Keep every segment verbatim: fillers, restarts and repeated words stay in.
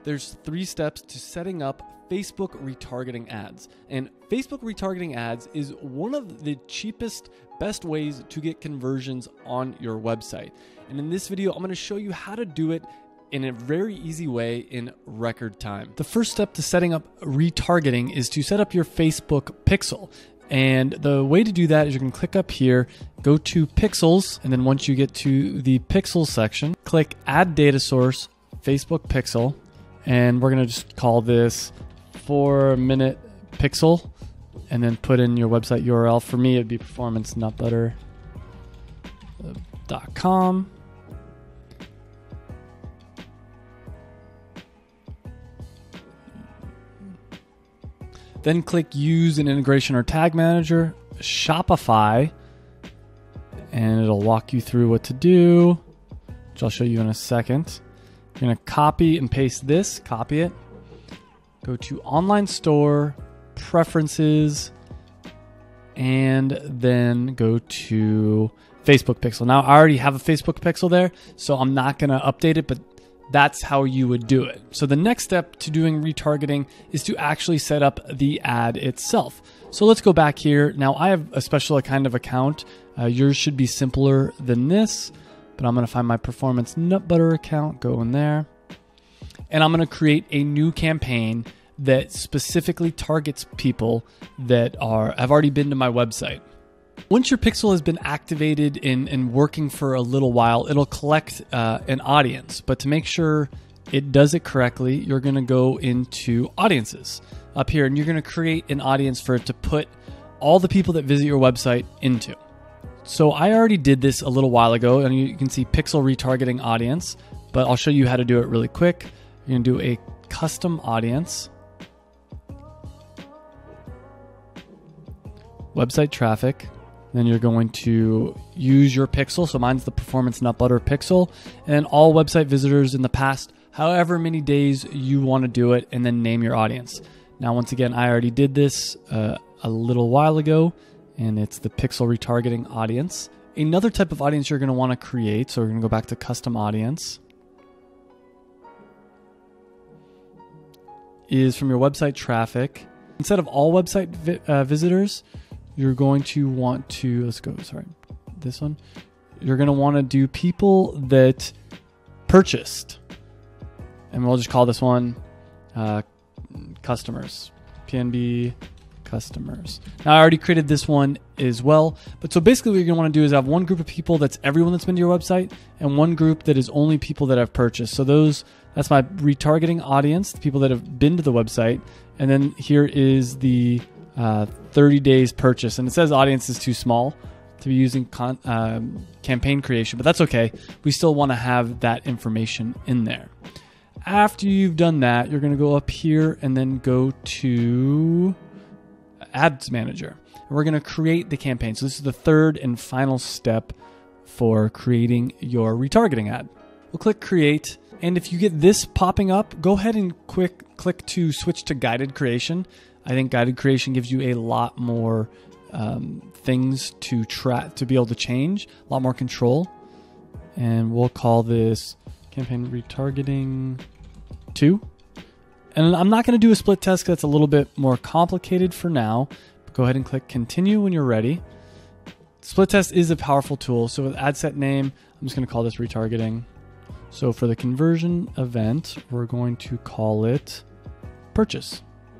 there's three steps to setting up Facebook retargeting ads. And Facebook retargeting ads is one of the cheapest, best ways to get conversions on your website. And in this video, I'm going to show you how to do it in a very easy way in record time. The first step to setting up retargeting is to set up your Facebook pixel. And the way to do that is you can click up here, go to pixels, and then once you get to the pixels section, click add data source, Facebook pixel, and we're gonna just call this four minute pixel, and then put in your website U R L. For me, it'd be performance nut butter dot com. Then click use an integration or tag manager, Shopify, and it'll walk you through what to do, which I'll show you in a second. You're gonna copy and paste this, copy it, go to online store, preferences, and then go to Facebook pixel. Now I already have a Facebook pixel there, so I'm not gonna update it, but that's how you would do it. So the next step to doing retargeting is to actually set up the ad itself. So let's go back here. Now I have a special kind of account. Uh, yours should be simpler than this, but I'm gonna find my performance nut butter account, go in there. And I'm gonna create a new campaign that specifically targets people that are have already been to my website. Once your pixel has been activated and, and working for a little while, it'll collect uh, an audience. But to make sure it does it correctly, you're going to go into audiences up here, and you're going to create an audience for it to put all the people that visit your website into. So I already did this a little while ago, and you can see pixel retargeting audience, but I'll show you how to do it really quick. You're going to do a custom audience, website traffic. Then you're going to use your pixel. So mine's the performance nut butter pixel, and all website visitors in the past, however many days you want to do it, and then name your audience. Now, once again, I already did this uh, a little while ago, and it's the pixel retargeting audience. Another type of audience you're going to want to create. So we're going to go back to custom audience, is from your website traffic. Instead of all website vi uh, visitors, you're going to want to, let's go, sorry, this one. You're going to want to do people that purchased. And we'll just call this one uh, customers, P N B customers. Now I already created this one as well. But so basically what you're going to want to do is have one group of people that's everyone that's been to your website, and one group that is only people that have purchased. So those, that's my retargeting audience, the people that have been to the website. And then here is the Uh, thirty days purchase, and it says audience is too small to be using con um, campaign creation, but that's okay. We still want to have that information in there. After you've done that, you're going to go up here and then go to Ads Manager, and we're going to create the campaign. So this is the third and final step for creating your retargeting ad. We'll click Create, and if you get this popping up, go ahead and quick click to switch to guided creation. I think guided creation gives you a lot more um, things to track, to be able to change, a lot more control. And we'll call this campaign retargeting two. And I'm not going to do a split test because that's a little bit more complicated for now. But go ahead and click continue when you're ready. Split test is a powerful tool. So with ad set name, I'm just going to call this retargeting. So for the conversion event, we're going to call it purchase.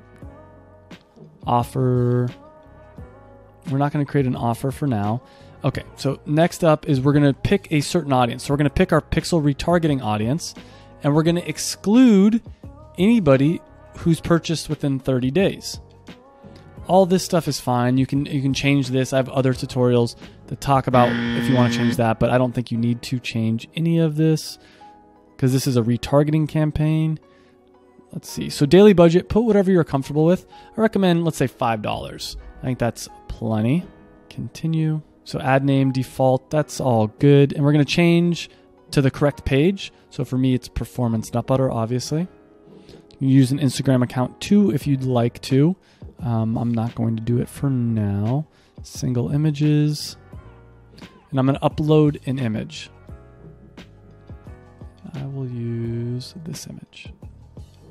Offer, we're not going to create an offer for now. Okay, so next up is we're going to pick a certain audience. So we're going to pick our pixel retargeting audience, and we're going to exclude anybody who's purchased within thirty days. All this stuff is fine. You can you can change this. I have other tutorials that talk about if you want to change that, but I don't think you need to change any of this because this is a retargeting campaign. Let's see. So daily budget, put whatever you're comfortable with. I recommend, let's say five dollars. I think that's plenty. Continue. So ad name, default, that's all good. And we're going to change to the correct page. So for me, it's performance nut butter, obviously. You can use an Instagram account too if you'd like to. Um, I'm not going to do it for now. Single images. And I'm going to upload an image. I will use this image.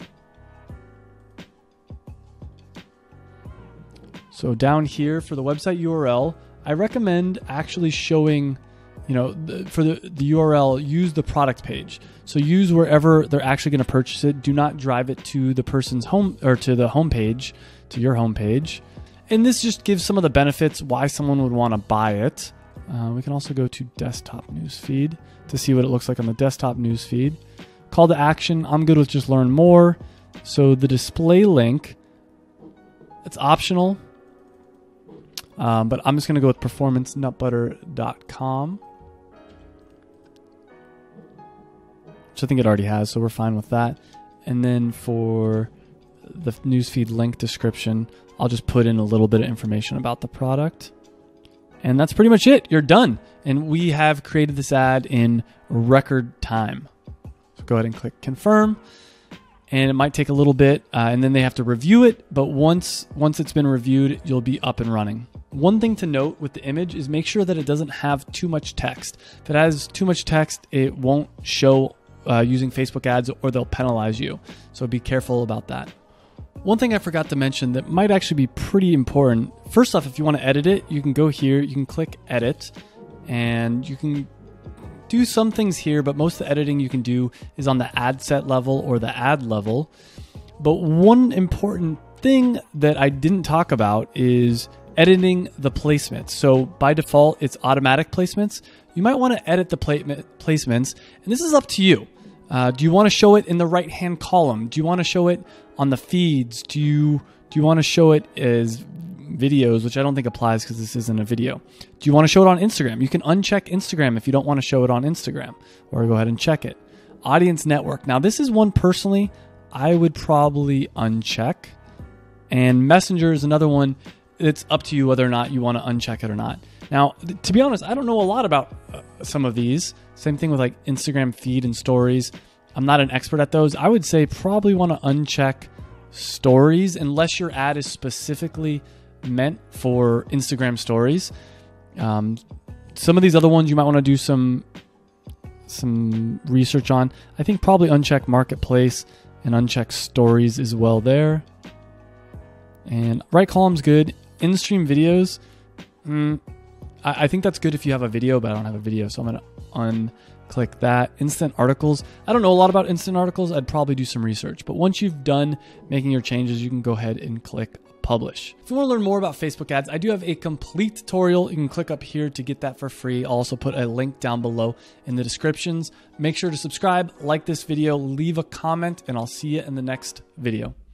So down here for the website U R L, I recommend actually showing, you know, the, for the, the U R L, use the product page. So use wherever they're actually going to purchase it. Do not drive it to the person's home or to the home page, to your home page. And this just gives some of the benefits why someone would want to buy it. Uh, we can also go to desktop newsfeed to see what it looks like on the desktop newsfeed. Call to action, I'm good with just learn more. So the display link, it's optional, um, but I'm just going to go with performance nut butter dot com, which I think it already has, so we're fine with that. And then for the newsfeed link description, I'll just put in a little bit of information about the product. And that's pretty much it. You're done. And we have created this ad in record time. So go ahead and click confirm. And it might take a little bit, uh, and then they have to review it. But once once it's been reviewed, you'll be up and running. One thing to note with the image is make sure that it doesn't have too much text. If it has too much text, it won't show uh, using Facebook ads, or they'll penalize you. So be careful about that. One thing I forgot to mention that might actually be pretty important. First off, if you want to edit it, you can go here, you can click edit, and you can do some things here, but most of the editing you can do is on the ad set level or the ad level. But one important thing that I didn't talk about is editing the placements. So by default, it's automatic placements. You might want to edit the placements, and this is up to you. Uh, do you want to show it in the right-hand column? Do you want to show it on the feeds? Do you do you want to show it as videos, which I don't think applies because this isn't a video. Do you want to show it on Instagram? You can uncheck Instagram if you don't want to show it on Instagram, or go ahead and check it. Audience network. Now this is one personally I would probably uncheck. And Messenger is another one. It's up to you whether or not you want to uncheck it or not. Now, to be honest, I don't know a lot about uh, some of these. Same thing with like Instagram feed and stories. I'm not an expert at those. I would say probably want to uncheck stories unless your ad is specifically meant for Instagram stories. Um, some of these other ones you might want to do some some research on. I think probably uncheck marketplace and uncheck stories as well there. And right column's good. In-stream videos, mm, I, I think that's good if you have a video, but I don't have a video, so I'm going to unclick that. Instant articles. I don't know a lot about instant articles. I'd probably do some research. But once you've done making your changes, you can go ahead and click publish. If you want to learn more about Facebook ads, I do have a complete tutorial. You can click up here to get that for free. I'll also put a link down below in the descriptions. Make sure to subscribe, like this video, leave a comment, and I'll see you in the next video.